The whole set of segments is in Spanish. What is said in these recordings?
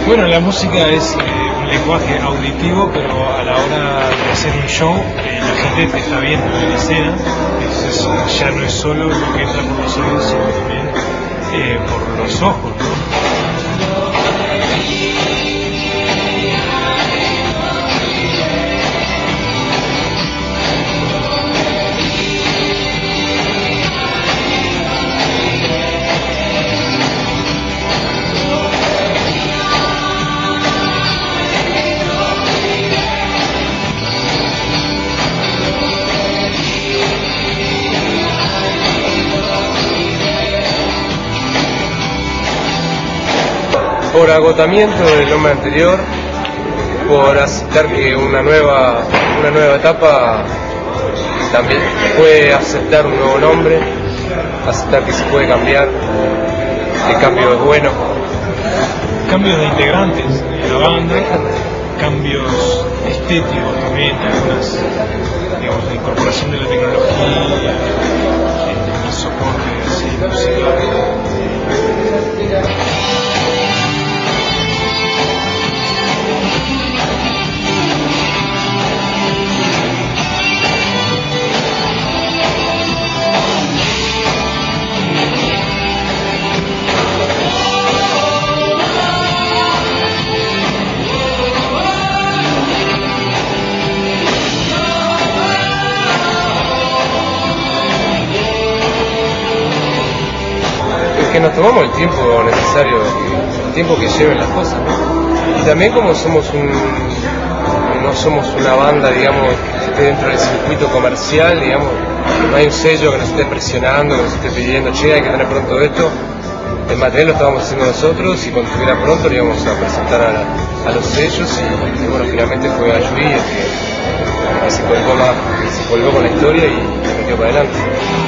Bueno, la música es un lenguaje auditivo, pero a la hora de hacer un show, la gente te está viendo en la escena, entonces ya no es solo lo que entra por los oídos, sino también por los ojos, ¿no? Por agotamiento del nombre anterior, por aceptar que una nueva etapa también puede aceptar un nuevo nombre, aceptar que se puede cambiar, el cambio es bueno. Cambios de integrantes de la banda, cambios estéticos también, algunas, digamos, la incorporación de la tecnología, el soporte así musical. Que nos tomamos el tiempo necesario, el tiempo que lleven las cosas, ¿no? Y también como no somos una banda, digamos, que esté dentro del circuito comercial, digamos, no hay un sello que nos esté presionando, que nos esté pidiendo, che, hay que tener pronto esto. El material lo estábamos haciendo nosotros y cuando estuviera pronto lo íbamos a presentar a los sellos y bueno, finalmente fue a Yui que se colgó con la historia y se metió para adelante.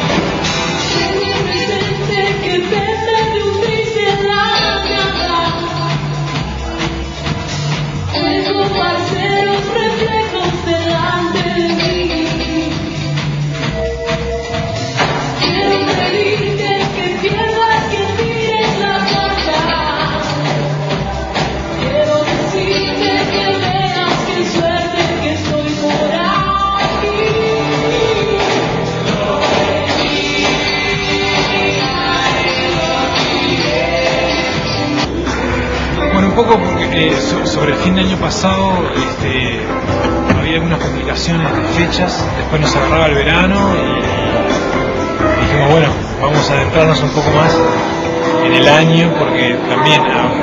Un poco porque sobre el fin del año pasado había algunas complicaciones de fechas, después nos agarraba el verano y dijimos, bueno, vamos a adentrarnos un poco más en el año porque también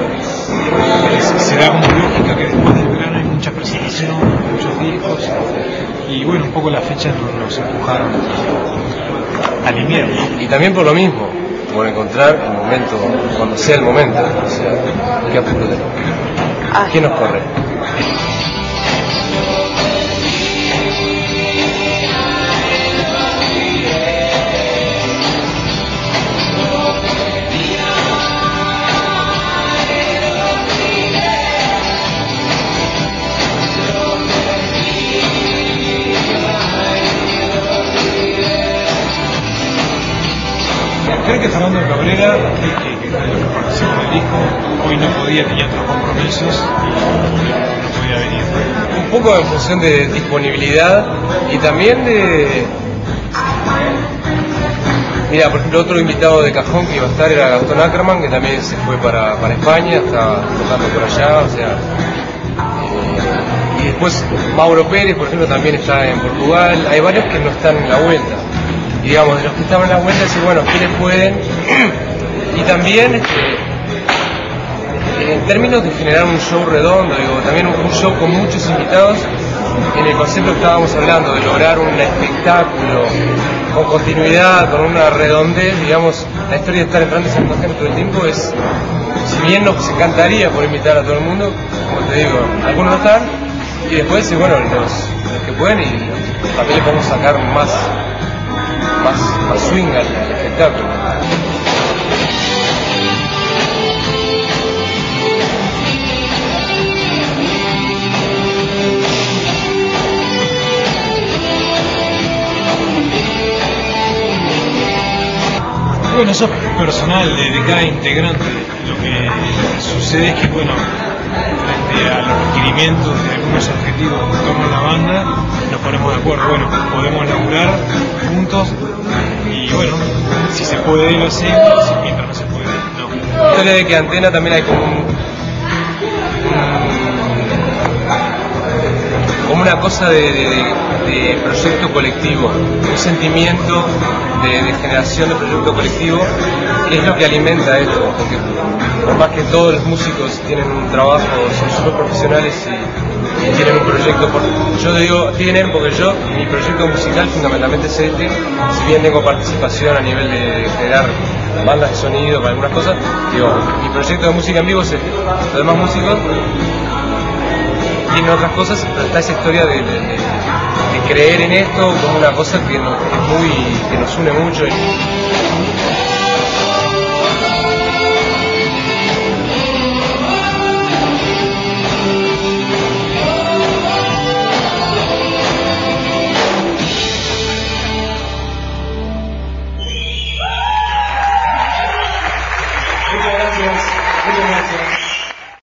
se da como lógica que después del verano hay muchas presentaciones, muchos discos y bueno, un poco las fechas nos empujaron al invierno. Y también por lo mismo, por encontrar el momento, cuando sea el momento, o sea, qué apuro tenemos. ¿Qué nos corre? Creo que Fernando Cabrera, que participó en el disco, hoy no podía, tenía otros compromisos y no podía venir. Un poco en función de disponibilidad y también de... Mira, por ejemplo, otro invitado de cajón que iba a estar era Gastón Ackerman, que también se fue para España, está tocando por allá, o sea... y después Mauro Pérez, por ejemplo, también está en Portugal. Hay varios que no están en la vuelta. Y digamos, de los que estaban en la vuelta, decir, bueno, ¿quiénes pueden? Y también, en términos de generar un show redondo, digo, también un show con muchos invitados, en el concepto que estábamos hablando, de lograr un espectáculo con continuidad, con una redondez, digamos, la historia de estar entrando y saliendo gente todo el tiempo es, si bien nos encantaría por invitar a todo el mundo, como te digo, algunos no están, y después, bueno, los que pueden, y también le podemos sacar más swing al espectáculo. Bueno, eso es personal de cada integrante. Lo que sucede es que, bueno, frente a los requerimientos de algunos objetivos en torno a la banda, nos ponemos de acuerdo, bueno, podemos laburar juntos y bueno, si se puede lo hacemos, mientras no se puede, no. La historia de que Antena también hay como una cosa de proyecto colectivo, un sentimiento de generación de proyecto colectivo, que es lo que alimenta esto, porque por más que todos los músicos tienen un trabajo, son súper profesionales y tienen un proyecto, yo digo tienen porque mi proyecto musical fundamentalmente es este, si bien tengo participación a nivel de generar bandas de sonido para algunas cosas, digo, mi proyecto de música en vivo es este, los demás músicos tienen otras cosas, pero está esa historia de creer en esto como una cosa que nos une mucho.